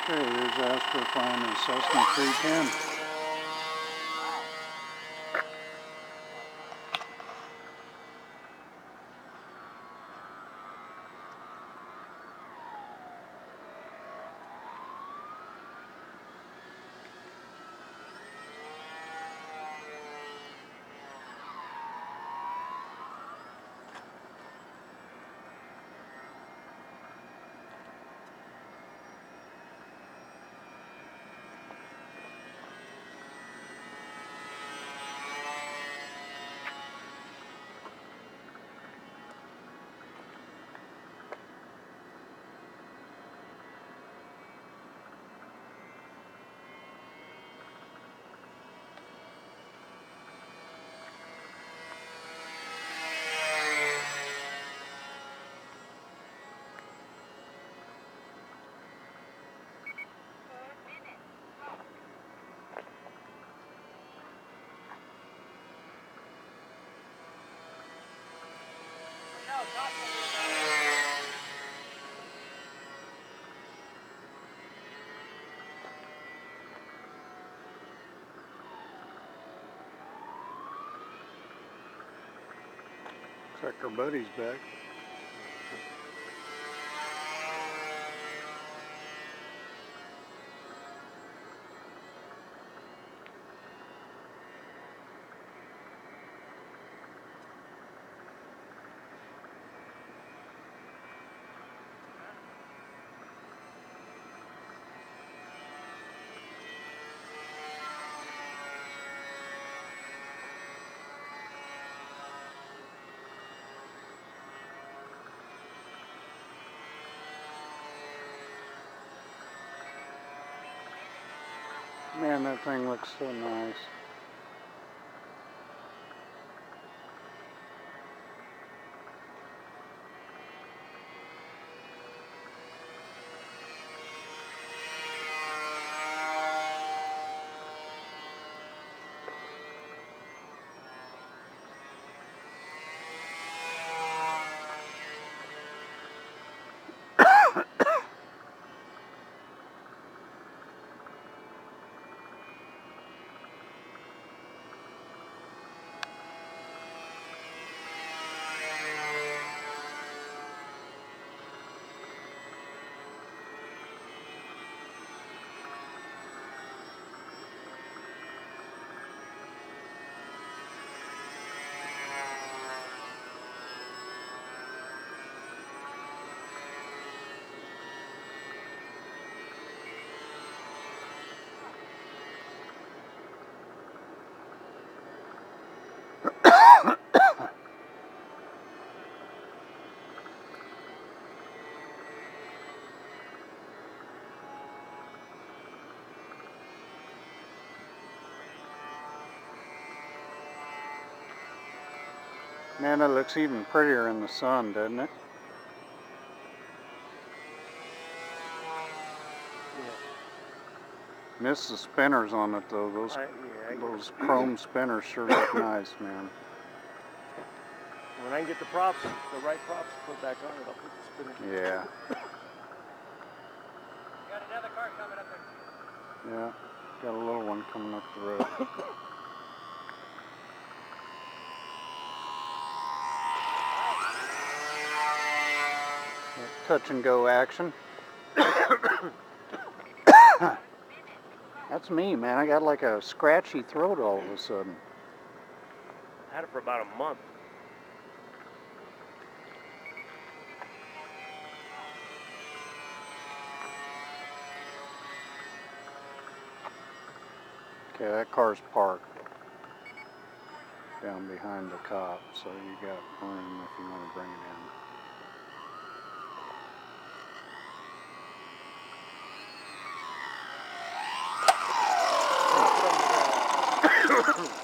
Okay, here's Astra flying a Cessna 310. Looks like our buddy's back. Man, that thing looks so nice. Man, it looks even prettier in the sun, doesn't it? Yeah. Miss the spinners on it though. Those chrome spinners sure look nice, man. When I can get the right props to put back on it, I'll put the spinners. Yeah. Got another car coming up there. Yeah. Got a little one coming up the road. Touch and go action. That's me, man. I got like a scratchy throat all of a sudden. I had it for about a month. Okay, that car's parked down behind the cop, so you got room if you want to bring it in.